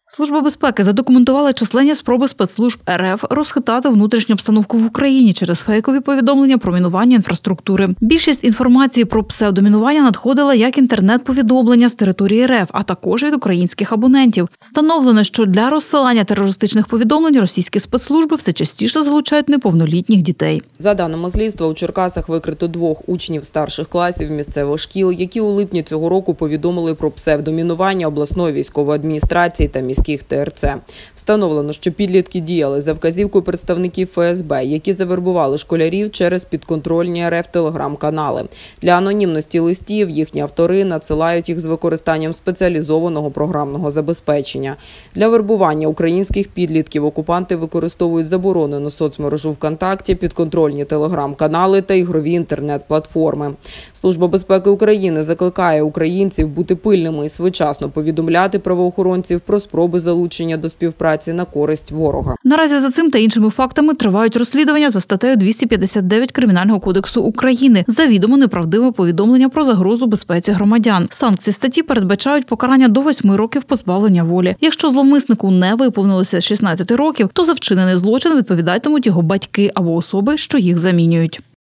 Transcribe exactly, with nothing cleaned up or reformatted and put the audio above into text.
Служба безпеки задокументувала численні спроби спецслужб РФ розхитати внутрішню обстановку в Україні через фейкові повідомлення про мінування інфраструктури. Більшість інформації про псевдомінування надходила як інтернет-повідомлення з території РФ, а також від українських абонентів. Встановлено, що для розсилання терористичних повідомлень російські спецслужби все частіше залучають неповнолітніх дітей. За даними слідства, у Черкасах викрито двох учнів старших класів місцевих шкіл, які у липні цього року повідомили про псевдомінування обласної військової адміністрації та міських Те Ер Це. Встановлено, що підлітки діяли за вказівкою представників Фе Ес Бе, які завербували школярів через підконтрольні РФ телеграм-канали. Для анонімності листів їхні автори надсилають їх з використанням спеціалізованого програмного забезпечення. Для вербування українських підлітків окупанти використовують заборонену соцмережу ВКонтакті, підконтрольні телеграм-канали та ігрові інтернет-платформи. Служба безпеки України закликає українців бути пильними і своєчасно повідомляти правоохоронців про спроби залучення до співпраці на користь ворога. Наразі за цим та іншими фактами тривають розслідування за статтею двісті п'ятдесят дев'ять Кримінального кодексу України завідомо неправдиве повідомлення про загрозу безпеці громадян. Санкції статті передбачають покарання до восьми років позбавлення волі. Якщо зловмиснику не виповнилося шістнадцять років, то за вчинений злочин відповідатимуть його батьки або особи, що їх замінюють.